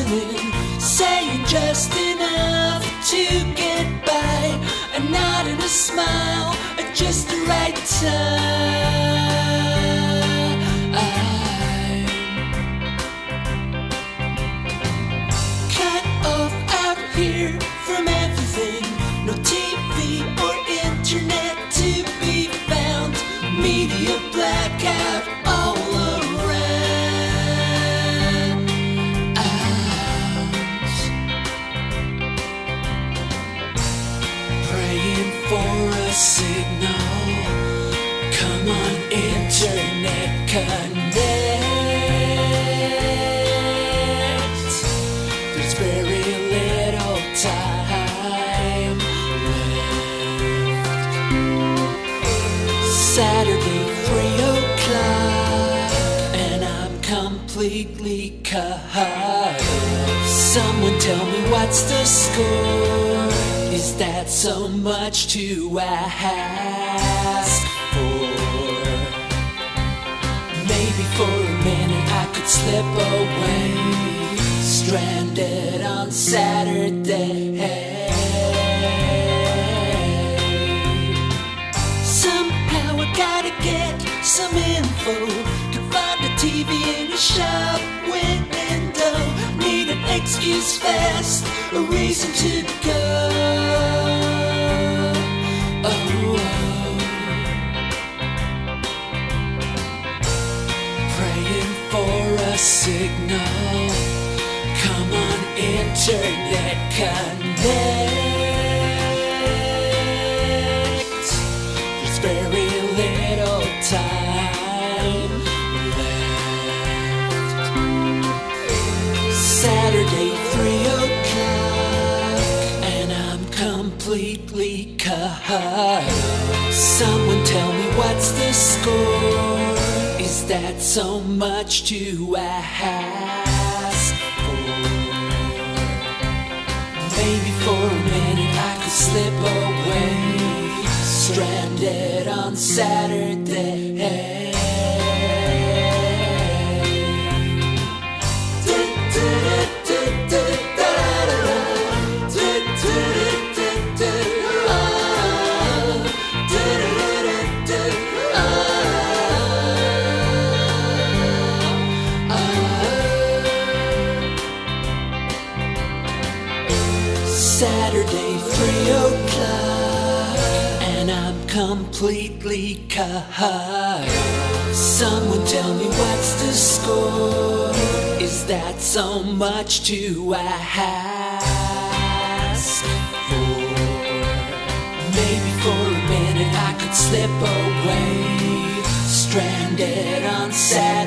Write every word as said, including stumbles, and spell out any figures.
listening, saying just enough to get by, a nod and a smile at just the right time. Cut off out here from everything, no T V or internet to be found, media blackout all around. Out. Praying for a signal, come on internet, connect. There's very little time left. Saturday, three o'clock, and I'm completely cut. Someone tell me what's the score? Is that so much to ask for? Maybe for a minute I could slip away, stranded on Saturday. Somehow I gotta get some info, to find a T V in a shop window. Need an excuse fast, a reason to go. Oh, oh. Praying for a signal, come on internet, connect. There's very little time left. Saturday, three o'clock, and I'm completely cut. Someone tell me what's the score? Is that so much to ask for? Maybe for a minute I could slip away, stranded on Saturday. Saturday, three o'clock, and I'm completely cut. Someone tell me what's the score? Is that so much to ask for? Maybe for a minute I could slip away, stranded on Saturday.